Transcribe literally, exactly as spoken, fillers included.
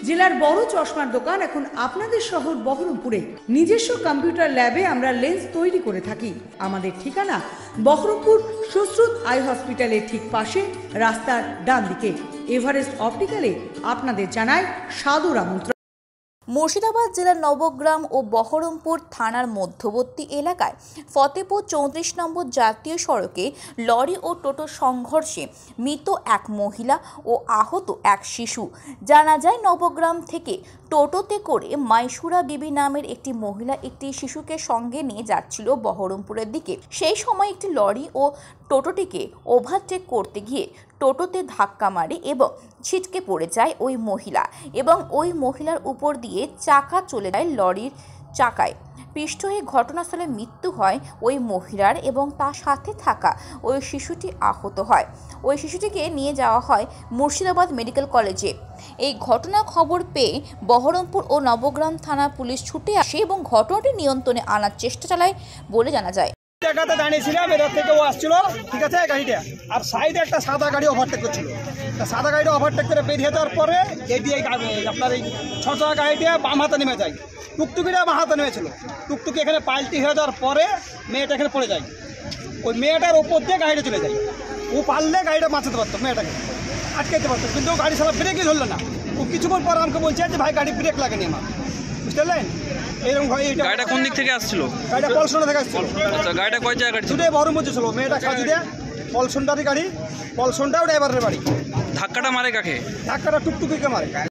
জেলার বড় চশমার দোকান এখন আপনাদের শহর বহরমপুরে। নিজস্ব কম্পিউটার ল্যাবে আমরা লেন্স তৈরি করে থাকি। আমাদের ঠিকানা বহরমপুর সুশ্রুত আই হসপিটালের ঠিক পাশে, রাস্তার ডান দিকে। এভারেস্ট অপটিক্যালে আপনাদের জানায় সাদর আমন্ত্রণ। মুর্শিদাবাদ জেলার নবগ্রাম ও বহরমপুর থানার মধ্যবর্তী এলাকায় ফতেপুর চৌত্রিশ নম্বর জাতীয় সড়কে লরি ও টোটোর সংঘর্ষে মৃত এক মহিলা ও আহত এক শিশু। জানা যায়, নবগ্রাম থেকে টোটোতে করে মাইশুরা বিবি নামের একটি মহিলা একটি শিশুকে সঙ্গে নিয়ে যাচ্ছিল বহরমপুরের দিকে। সেই সময় একটি লরি ও টোটোটিকে ওভারটেক করতে গিয়ে টোটোতে ধাক্কা মারে এবং ছিটকে পড়ে যায় ওই মহিলা এবং ওই মহিলার উপর দিয়ে চাকা চলে যায় লরির চাকায়। পিষ্ট হয়ে ঘটনাস্থলে মৃত্যু হয় ওই মহিলার এবং তার সাথে থাকা ওই শিশুটি আহত হয়। ওই শিশুটিকে নিয়ে যাওয়া হয় মুর্শিদাবাদ মেডিকেল কলেজে। এই ঘটনা খবর পেয়ে বহরমপুর ও নবগ্রাম থানা পুলিশ ছুটে আসে এবং ঘটনাটি নিয়ন্ত্রণে আনার চেষ্টা চালায় বলে জানা যায়। জায়গাতে দাঁড়িয়েছিলাম, এদের থেকে ও আসছিল, ঠিক আছে, গাড়িটা আর সাইডে একটা সাদা গাড়ি ওভারটেক করছিল। সাদা গাড়িটা ওভারটেক করে বেরিয়ে যাওয়ার পরে এটি আপনার এই ছ চাকা গাড়িটা বাম হাতে নেমে যায়, টুকটুকিটা বাম হাতে নেমেছিল। টুকটুকি এখানে পাল্টি হয়ে যাওয়ার পরে মেয়েটা এখানে পড়ে যায়। ওই মেয়েটার ওপর দিয়ে গাড়িটা চলে যায়। ও পারলে গাড়িটা বাঁচাতে পারতো, মেয়েটাকে আটকাতে পারতো, কিন্তু ও গাড়ি সারা ব্রেকই ধরলো না। ও কিছুক্ষণ পর আমাকে বলছে যে ভাই গাড়ি ব্রেক লাগেনি আমার, বুঝতে পারলেন? এরকম গাড়িটা কোন দিক থেকে আসছিল? গাড়িটা পলসন্ডা থেকে আসছিল। আচ্ছা, গাড়িটা কয় জায়গায় ছিল? দুটোই বহরমপুর ছিল। মেয়েটা খাজুরিয়া, পলসন্ডারি গাড়ি, পলসন্ডাও ড্রাইভারের বাড়ি। ধাক্কাটা মারে কাকে? ধাক্কাটা টুকটুকিকে মারে।